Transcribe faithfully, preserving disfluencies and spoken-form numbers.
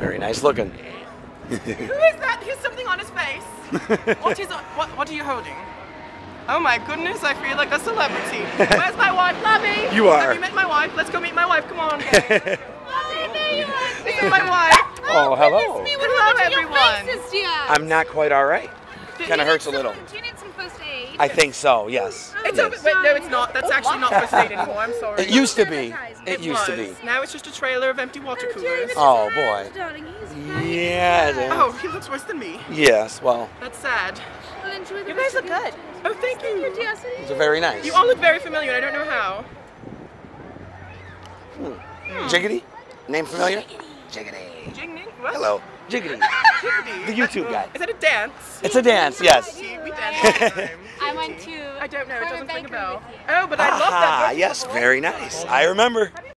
Very nice looking. Who is that? He has something on his face. What is what? What are you holding? Oh my goodness! I feel like a celebrity. Where's my wife, Lovey? You are. Have you met my wife? Let's go meet my wife. Come on, guys. Oh, there you are. This is my wife. Oh, hello. Me, Hello, everyone. Faces, dear? I'm not quite all right. Kind of hurts a little. Do you need some first aid? I think so. Yes. It's over. Wait, no, it's not. That's actually not first aid anymore. I'm sorry. It used to be. It It used to was. be. Now it's just a trailer of empty water coolers. Oh boy. Darling, he's fine. Yeah. it is. Oh, he looks worse than me. Yes. Well, That's sad. Well, enjoy the You rest guys look of your good. day. Oh, thank you. Thank you, dear. these are very nice. You all look very familiar, and I don't know how. Jiggity? Name familiar? Jiggity. Jingning? What? Hello. Jiggity. Jiggity. The YouTube guy. Is that a dance? It's a dance. Yes. See, we dance all the time. I went to. I don't know. It doesn't ring a Private bell. bakery with you. Oh, but I love that. Ah, book. yes. Very nice. I remember.